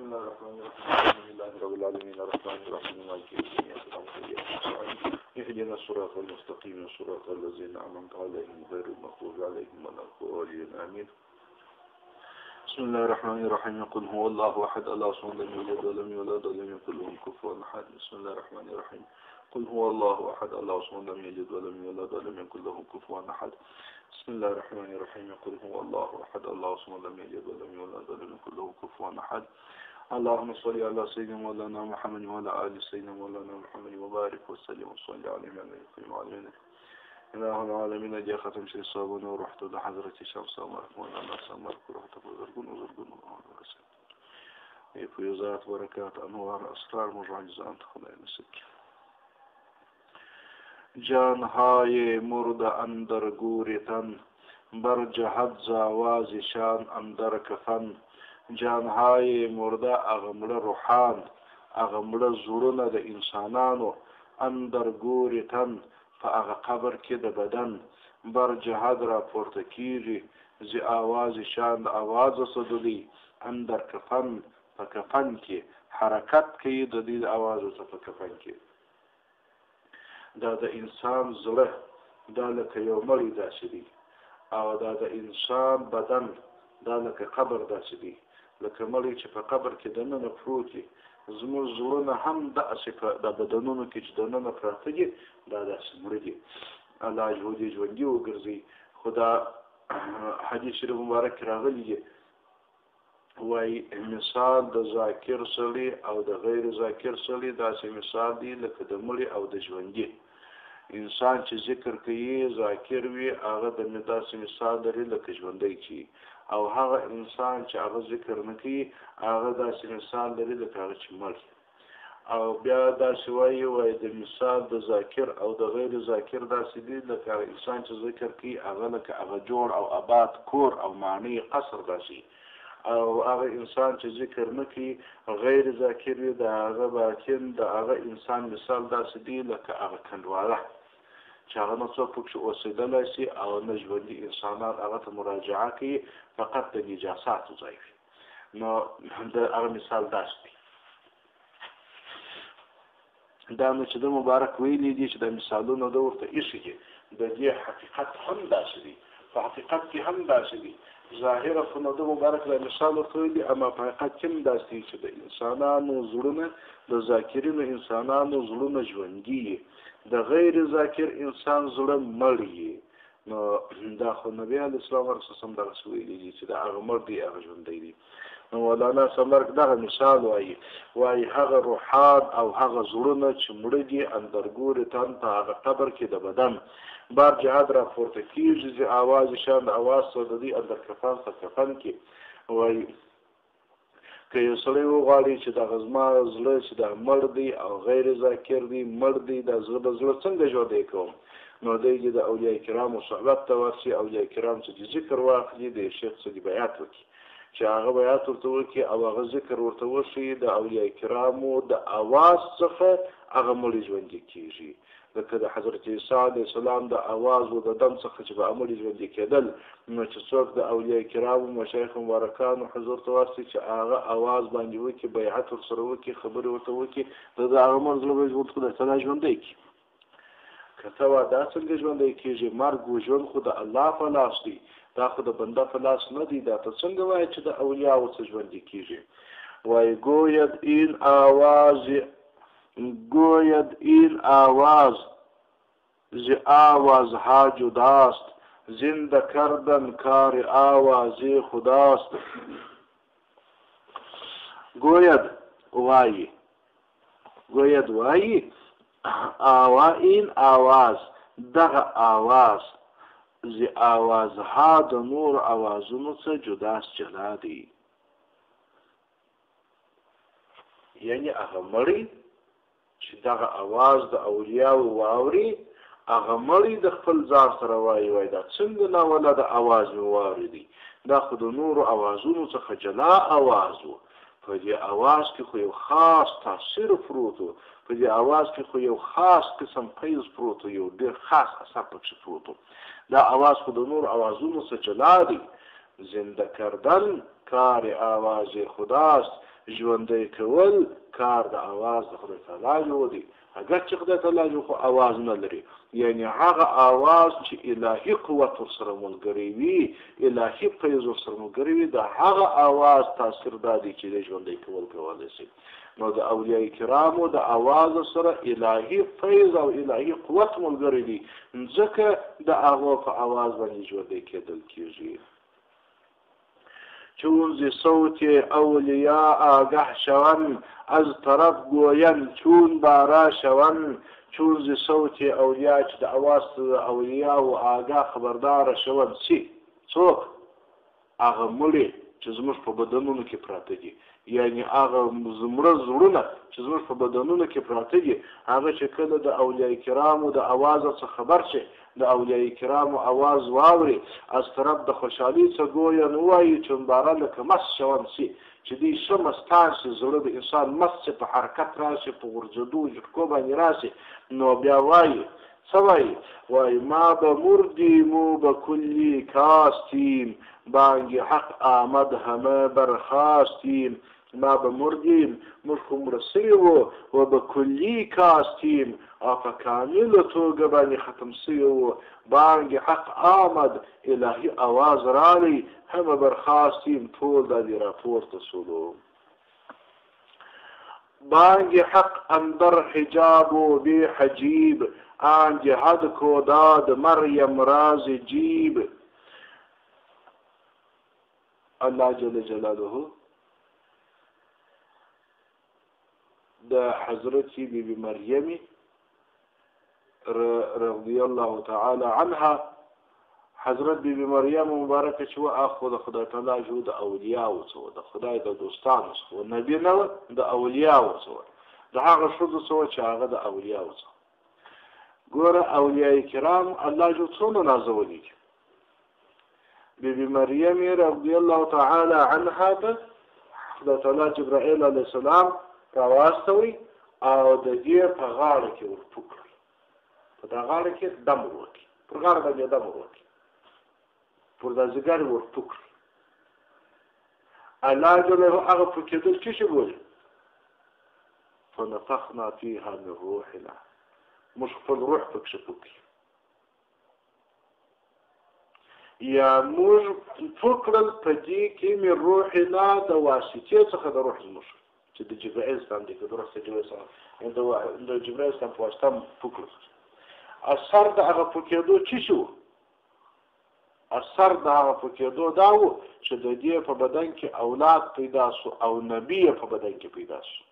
الله الرحمن الرحيم الحمد لله رب العالمين الرحمن الرحيم مالك يوم الدين إياك نعبد وإياك نستعين اهدنا الصراط المستقيم صراط الذين أنعمت عليهم غير المغضوب عليهم ولا الضالين آمين. بسم الله الرحمن الرحيم قل هو الله أحد الله الصمد لم يلد ولم يولد ولم يكن له كفوا أحد. بسم الله الرحمن الرحيم قل هو الله أحد الله الصمد لم يلد ولم يولد ولم يكن له كفوا أحد. بسم الله الرحمن الرحيم قل هو الله أحد الله الصمد لم يلد ولم يولد ولم يكن له كفوا أحد. اللهم صل على سيدنا مولانا محمد وعلى آل سيدنا مولانا محمد وبارك وسلم وصل عليه وعلى إله العالمين جاء ختم شيء صابون ورحت لحضرة الشمس أمرك مولانا سمرك ورحت بزرقون فيوزات بركات أنوار أسرار معجزات خدای نسک. جانهای مرد اندر گورتن بر جهت زاواز شان اندر کفن. جانهای مرده اغمړه روحان اغمړه زړونه د انسانانو اندر گورتن په هغه قبر کې د بدن بر جهت را پورته کیږي زی آواز شان د آواز صدولی اندر کفن په کفن کې حرکت کوي د دې آواز په کفن کې. دا د انسان زړه دا لکه یو مړی داسې دی او دا د انسان بدن دا لکه قبر داسې دی لکه مړی چې په قبر کې دننه پروت دی. زموږ زړونه هم داسې د بدنونو کې چې دننه پراته دي دا داسې مړه دي. الله دې ژوندي وګرځي. خو دا حدیث شریف مبارک کې راغلی دی وایي مثال د ذاکر سړي او د غیر ذاکر سړي داسې مثال دی لکه د مړي او د ژوندي. انسان چې ذکر کوي ذاکر وي هغه د داسې مثال لري لکه ژوندی چې او هغه انسان چې هغه ذکر نه کوي هغه داسې مثال لري لکه هغه چې مړ. او بیا داسې وایي د مثال د ذاکر او د غیر ذاکر داسې دی لکه انسان چې ذکر کوي هغه لکه هغه جوړ او آباد کور او معنی قصر داسې او هغه انسان چې ذکر نه کوي غیر ذاکر وي د هغه باطن د هغه انسان مثال داسې دی لکه هغه کندواله چې هغه نه څوک پکې اوسېدلی شي او نه ژوندي انسانان هغه ته مراجعه کوي فقط د نجاساتو ځای وي. نو د هغه مثال داسې دی. دا نو چې د مبارک ویلي دي چې د مثالونو د ورته ایښي دي د دې حقیقت هم داسې دی په حقیقت کې هم داسې دی. ظاهره خو نو د مبارک د مثال ورته ویلي اما په حقیقت کې هم داسې دی چې د انسانانو زړونه د ذاکرینو انسانانو زړونه ژوندي دي د غیر ذاکر انسان زړه مړ وي. نو دا خو نبی علیه السلام ورسره دغسې ویلي دي چې د هغه مړ دی هغه ژوندی دی. نو مولانا سمرک دغه مثال وایي هغه روحان او هغه زړونه چې مړه دي اندرګورې تن په هغه قبر کې د بدن بار جهاد را پورته کېږي چې آواز شان د آواز صددي اندر کفن په کفن کې وایي که یو سړی وغواړي چې دغه زما زړه چې دا مړ دی او غیر ذاکر دی مړ دی دا زړه به زړه څنګه ژوندی کوم نو دی د اولیاء کرامو صحبت ته ورشي اولیاء کرام چې ذکر واخلي د شیخ څخه بیعت وکړي چې هغه بیعت ورته وکړي او هغه ذکر ورته وشي د اولیاء کرامو د اواز څخه هغه مړی ژوندی کېږي لکه د حضرت عیسی علیه السلام د اواز و د دم څخه چې به مړی ژوندی کېدل. نو چې څوک د اولیاء کرامو مشایخ مبارکانو حضور ته ورشي چې هغه اواز باندې وکړي بیعت ورسره وکړي خبرې ورته وکړي د هغه مړ زړه به ورته ژوندی کړي. که ته وا دا څنګه ژوندی کېږي مرګ و ژوند خو د الله په لاس دی دا خو د بنده په لاس نه دی. دا ته څنګه وایې چې د اولیاءو څه ژوندی کېږي. وایي گوید این آواز ز آواز ها جداست زنده کردن کار آوازی خداست. گوید وایي این آواز دغه آواز ز آوازها د نور آوازونو څخه جداست جلا دی. یعنی هغه مړی چې دغه آواز د اولیاو واوري هغه مړی د خپل ځان سره وایي دا څنګه ناوله د آواز مې واورېدی دا خو د نورو آوازونو څخه جلا آواز و. په دې آواز کې خو یو خاص تاثیر پروت و په دې آواز کې خو یو خاص قسم فیض پروت و یو ډېر خاص اثر پکې پروت و. دا آواز خو د نورو آوازونو څخه جلا دی. زنده کردن کار آواز خداست ژوندی کول کار د اواز د خدای تعالی جوړ دی اگر چې خدای تعالی جوړ خو اواز نه لري یعنی هغه اواز چې الهي قوت سره ملګری وي الهي فیض سره ملګری وي د هغه اواز تاثیر دادی چې د ژوندی کول کولای شي نو د اولیاء کرامو د اواز سره الهي فیض او الهي قوت ملګری دي ځکه د هغه په اواز باندې ژوندی کېدل کېږي چون ز صوت اولیاء آگه شوند از طرف گویند چون بارا شوند چون ز صوت اولیاء چې د اواز اولیاء او آگاه خبردار شوند سی څوک هغه مړي چې زموږ په بدنونو کې پراته دي یعنی هغه زمړه زړونه چې زموږ په بدنونو کې پراته دي هغه چې کله د اولیاء کرامو د اواز څخه خبر شي د اولیاء کرامو اواز واوري از طرف د خوشحالي څخه ګویا نو وایي چې باران لکه مس شوند سي چې دې شمستان سي زړه د انسان مس په حرکت راشي په ورجدو جټکو باندې راشي نو بیا وایي سوای وای ما به مردیم و به کلی کاستیم بانگ حق آمد همه برخاستیم ما به مردیم مرخم رسیو و به کلی کاستیم آفا کامل توگه بانی ختم سیو بانگ حق آمد الهی آواز رالی همه برخاستیم طول دادی را پورت سلو بانگ حق اندر حجاب و بی حجیب آن جهد کو داد مریم راز جیب الله جل جلاله د حضرت بی مریم رضی الله تعالی عنها حضرت بی مریم مبارکه چې اخو د خدای تعالی جو د اولیاء او څو د خدای د دوستانو څو نبی نه د اولیاء او څو د هغه شود څو چې هغه د اولیاء او څو ګوره اولیاء کرام الله جو څو نازولي بی مریم رضی الله تعالی عنها ته خدای تعالی جبرائیل علیه السلام راواستوي او د دې په غاړه کې ورپوکړي په دا غاړه کې دم وکړي پر غاړه باندې دم وکړي پر دا ځګر ورپوکړي الله جل هغه په کې د څه شي بولي فنفخنا فيها من روحنا مش خپل روح پکې پوکړي یا موږ فکرل په دې کې مې روحنا د واسطې څخه د روح زموږ چې د جبرائیل سره د درسته جوړه د جبرائیل سره په واسطه فکر اثر د هغه پکېدو چی شو اثر د هغه پکېدو دا و چې د دې په بدن کې اولاد پیدا شو او نبی په بدن کې پیدا شو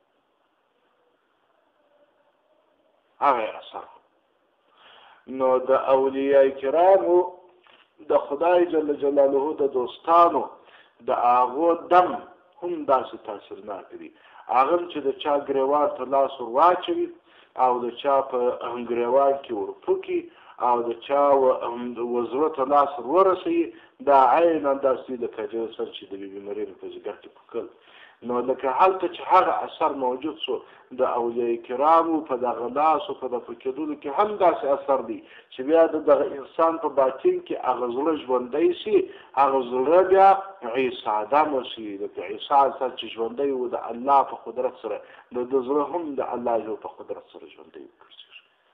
هغه اثر نو د اولیاء کرامو د خدای جل جلاله د دوستانو د هغه دم هم داسې تاثیرناک دي هغه چې د چا ګریوان ته لاس ور واچوي او د چا په ګریوان کې ورپوکي او د چا وزره ته لاس ور ورسوي دا عین داسې د کجو سر چې د بی مریم په ځګر کې پوکل نو لکه هلته چې هغه اثر موجود شو د اولیاء کرامو په دغه لاس او په د پکېدلو کې هم داسې اثر دی چې بیا دغه انسان په باطن کې هغه زړه ژوندی شي هغه زړه بیا عیسی آدم شي لکه عیسی سره چې ژوندی و د الله په قدرت سره د زړه هم د الله جو په قدرت سره ژوندی وګرځي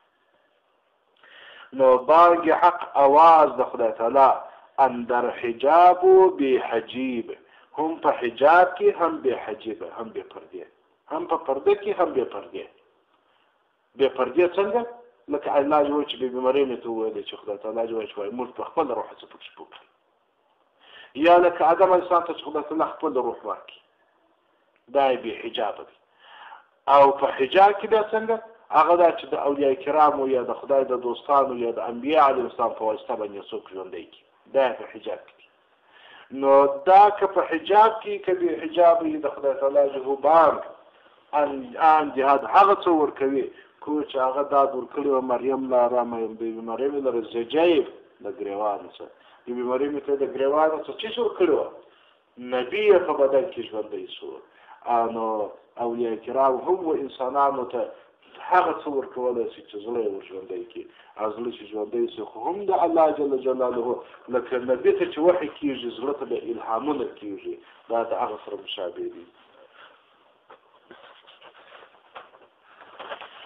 نو بانگ حق आवाज د خدای تعالی اندر حجاب و بی حجیب هم په حجاب کې هم به حجاب هم به پرده هم په پرده کې هم به پرده به پرده څنګه لکه الله جو چې به مریم ته وایي چې خدای تعالی جو چې وایي موږ په خپل روح څخه پکې یا لکه ادم انسان ته خدای تعالی خپل روح ورکړي دا به حجاب دی او په حجاب کې دا څنګه هغه دا چې د اولیاء کرامو یا د خدای د دوستانو یا د انبیاء علیهم السلام په واسطه باندې څوک ژوندی کی دا په حجاب کې نو دا که په حجاب کې کبي حجاب د خدای تعالی جهوبان ان جهاد هغه څو ور کوي کو چې هغه دا ور کړو مریم لا رامه بي مریم لر زجایب د ګریوان څخه بي مریم ته د ګریوان څخه چې ور کړو نبی په بدل کې ژوندۍ شو انو اولیاء کرام هم انسانانو ته هغه څو ور کولای شي چې زړه ور ژوندۍ کی ازله چې ژوندۍ شي خو هم د الله جل جلاله لکه نبی ته چې وحی کیږي زړه ته الهامونه کیږي دا د هغه سره مشابه دي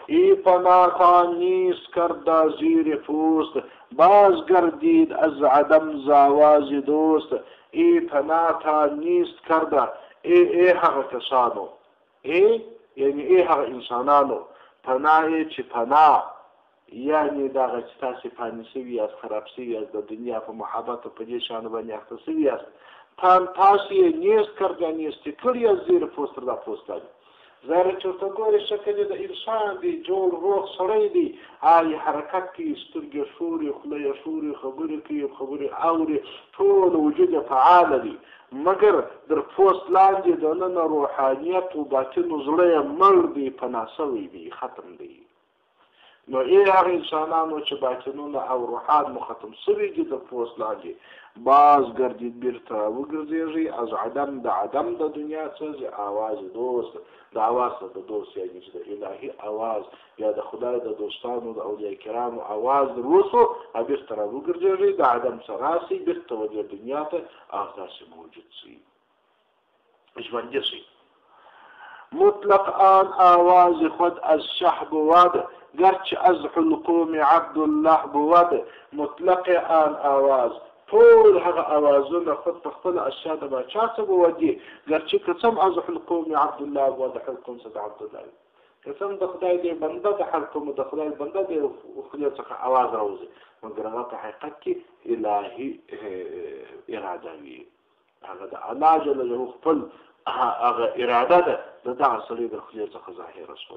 ای پناه نیست کرده زیر پوست، باز گردید از عدم ز آواز دوست. ای پناه نیست کرده، ای هغه کسانو، یعنی ای هغه انسانانو، پناه چې پناه یعنی دغه چې تاسې فاني شوي یاست، خراب شوي یاست، د دنیا په محبت او په دې شیانو باندې اخته شوي یاست، تاسې یې نیست کرده، نیستې کړي یاست زیر پوست تر دا پوست باندې. ظاهره چې ورته ګورې شکل یې د انسان دی، جوړ روغ سړی دی، هغه حرکت کوي، سترګې ښوري، خوله یې ښوري، خبرې کوي، خبرې اوري، ټول وجود یې فعاله دی، مګر در پوست لاندې دننه روحانیت و باطن و زړه یې مړ دی، فنا شوی دی، ختم دی. نو ای هغه انسانانو چې باطنونه او روحان مو ختم شوي دي د پوست لاندې، باز ګردید بیرته وګرځېږي از عدم د عدم د دنیا څخه آواز دوست، د آواز د دوست یعنی چې د الهي آواز یا د خدای د دوستانو د اولیاء کرامو آواز در وسو بیرته را وګرځېږي، د عدم څخه راسي بیرته ودې دنیا ته او داسې موجود شي، ژوندی شي. مطلق آن آواز خود از شه بود، گرچه از حلقوم عبدالله بود. مطلق آن آواز ټول هغه آوازونه خود په خپل اشیا د باچا څه بودي، گرچه قسم از حلقوم عبدالله بود، حلقوم څه د عبدالله قسم د خدای دی بنده د حلقوم د خدای بنده دی خدای څخه آواز راوځي، مګر هغه په حقیقت کې الهي اراده وي، هغه د الله جل جلاله خپل هغه اراده ده د دغه سړي د خدای څخه ظاهره شول.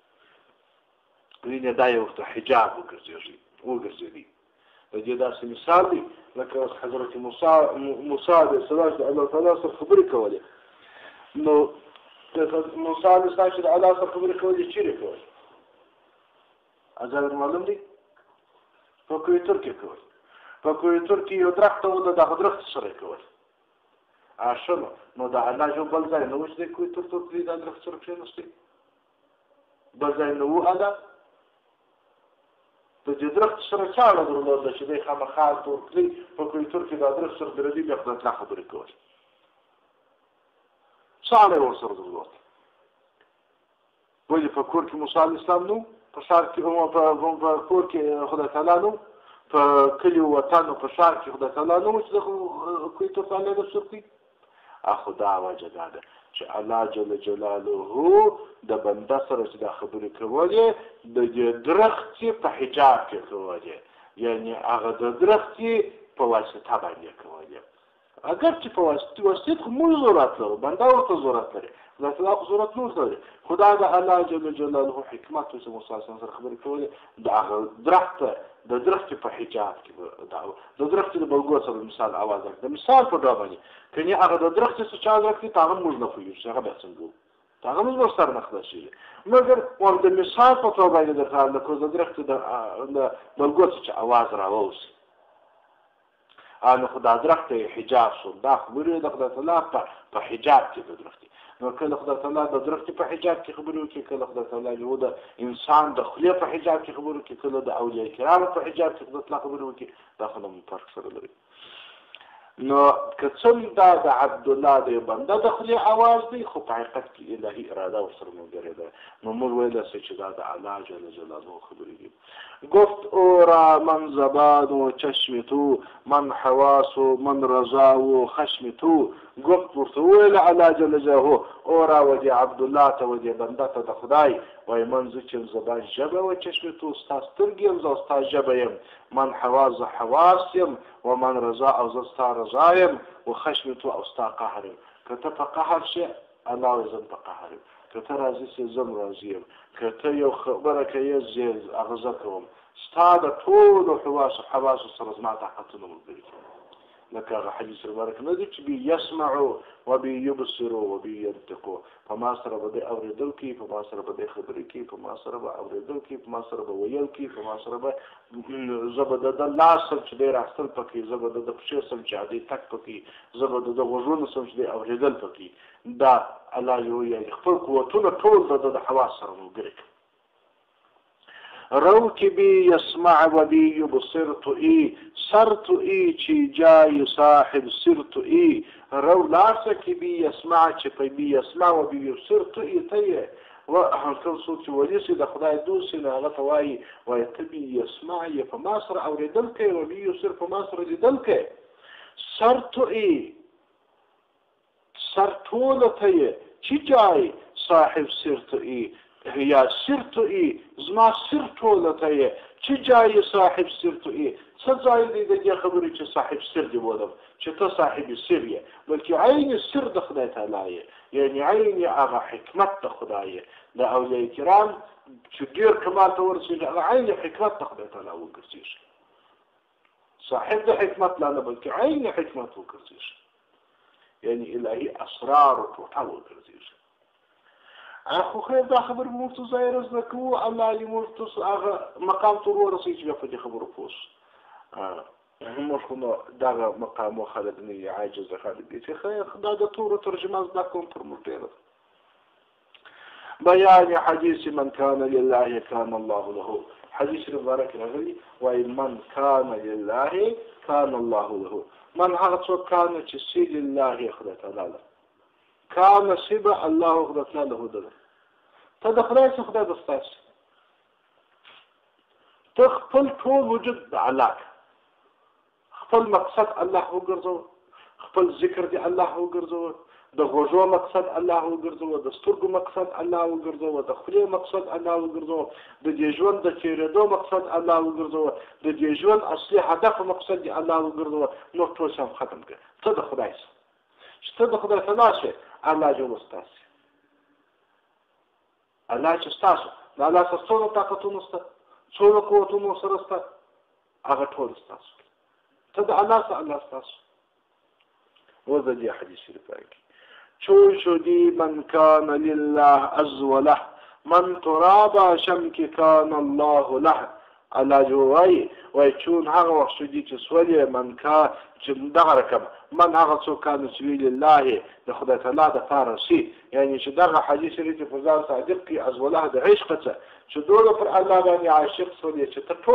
وینې دا یو حجاب وګرځېدي. د دې داسې مثال دی لکه حضرت موسی علیه السلام چې الله تعالی سره خبرې کولې، نو موسی علیه السلام چې د الله سره خبرې کولې چیرې کولې؟ اجازه معلوم دی په کویتر کې کول، په کویتر کې یو درخت و، د دغه درخت سره یې کول شنو، نو د الله جو بل ځای نه و چې د کویتر ته تللي دا درخت سره کښېناستې، بل ځای نه و هله د دې درخت سره چا اړه درلوده چې دی خامخا هلته ورتلي په کویتر کې دا درخت سره درېدي بیا خدای تعالی خبرې کول، څه اړه یې ورسره درلوده؟ ولې په کور کې موسی علیه السلام نه و، په ښار کې په کور کې خدای تعالی نه و، په کلي وطن په ښار کې خدای تعالی نه و چې د کویتر ته الله در سر کړي؟ خو دا وجه دا ده چې الله جل جلاله د بنده سره چې دا خبرې کولې د دې درخت په حجاب کې کولې، یعنی هغه د درخت په واسطه باندې کولې، اگر چې په واسطه خو موږ ضرورت لرو، بنده ورته ضرورت لري، خدای تعالی خو ضرورت نه لري، خدا د الله جل جلاله حکمت چې موسی سره خبرې کولې د هغه درخت د درخت په حجاب کې د درخت د بلګو سره مثال اواز د مثال په ډول باندې کني هغه د درخت څخه چا درخت ته موږ نه پوهیږو هغه به څنګه هغه موږ سره نه خلاصي، مګر ور د مثال په ډول باندې د خال د درخت د بلګو څخه اواز راووسی انو خدای درخت حجاب شو، دا خبرې د خدای تعالی په حجاب کې د درخت، نو کله خدای تعالی د درخت په حجاب کې خبرې وکړي، کله خدای تعالی یو د انسان د خولې په حجاب کې خبرې وکړي، کله د اولیاء کرامو په حجاب کې خدای تعالی خبرې وکړي، دا خو نو فرق سره لري. نو که څومره دا د عبدالله د بنده د خولې اواز دی، خو په حقیقت کې الهي اراده ورسره ملګرې ده، نو موږ ویلی سو چې دا د الله جل جلاله خبرې دي. گفت او را من زبان و چشم تو، من حواس و من رضا و خشم تو. گفت ورته وویل الله جل جلاله او را و دې عبدالله ته و دې بنده ته د خدای وایي من زه چې زبان ژبه و چشم تو ستا سترګې یم زه او ستا ژبه یم، من حواس زه حواس یم و من رضا او زه ستا رضا یم و خشم تو او ستا قهر یم. که ته په قهر شې الله وایي زه په قهر یم، که ته راضي شې زه راضي یم، که ته یو خبره کوې زه هغه زه کوم، ستا د ټولو حواسو سره زما طاقتونه ملګري کوي، لکه هغه حدیث مبارک نه دی چې بی یسمعو و بی یبصرو و بی ینطقو، په ما سره به دی اورېدل کوي، په ما سره به دی خبرې کوي، په ما سره به اورېدل کوي، په ما سره به ویل کوي، په ما سره به زه به د لاس سم چې دی راستل پکې، زه به د پښې سم چې دی تک پکې، زه به د غوږونو سم چې دی اورېدل پکې، دا الله یو یعنې خپل قوتونه ټول د حواس سره ملګري کوي. روکبی یسمع و بی یبصر تو ای، سر تو ای چی جای صاحب سر تو ای. رو لاسه که بی یسمع چی پی بی یسمع و بی یبصر تو ای تیه، وهنکل څوک چې ولي سي د خدای دوست سي هغه ته وایي تبي يسمع یې په ما سره اورېدل کوي ولي یبصر په ما سره لیدل کوي سر توئي سر ټوله ته یې چې جای صاحب سر توئي یا سر توئي زما سر ټوله ته یې چې جای صاحب سر توئي څه ځای دی د دې خبرې چې صاحب سر دی بولم چې ته صاحب سر یې بلکې عین سر د خدای تعالی یې یعنی عین هغه حکمت د خدای یې د اولیاء کرام چې ډېر کمال ته ورسېږي هغه عین حکمت د خدای تعالی وګرځېږي صاحب د حکمت لا نه بلکې عین حکمت وګرځېږي یعنی الهي اسرار ټوټه وګرځېږي خو خیر دا خبر موږ ته ظاهره زده کوو الله علي موږ ته هغه مقام ته ورسوي چې بیا په دې خبرو پوه شو موږ خو نو دغه مقام و خلک نه یې عاجزه خلک دي چې خیر دا د تورو ترجمه زده کوم پر موږ ډېره بیان حدیث من کان لله کان الله له حدیث مبارک راغلی وایي من کان لله کان الله له من هغه څوک کان چې سي لله خدای تعالی له کان سبا الله خدای تعالی له ده ته د خدای څخه خدای دستاس ته خپل ټول وجود د الله خپل مقصد الله وګرځو خپل ذکر دی الله وګرځو د غوږو مقصد الله وګرځو د سترګو مقصد الله وګرځو د خولې مقصد الله وګرځو د دې ژوند د تېرېدو مقصد الله وګرځو د دې ژوند اصلي هدف مقصد دی الله وګرځو نو ټول شم ختم کړه ته د خدای چې ته د خدای تعالی شې الله جوړ ستاسي الله چې ستاسو د الله سره څونه طاقتونه شته څونه قوتونه سره شته هغه ټول ستاسو ته د الله سره الله ستاسو وذ دې حدیث شریف راکړي چون شدی من کان لله عز وله من ترابا شمک کان الله له الله جوړوي وای چون هغه وخت شدی چې سولې من کا چې دغه رقم من هغه څوک کان چې لله د خدای تعالی د فارسی یعنی چې دغه حدیث لري چې فزار صادق کی از وله د عشق ته چې دوی پر الله باندې عاشق سولې چې ته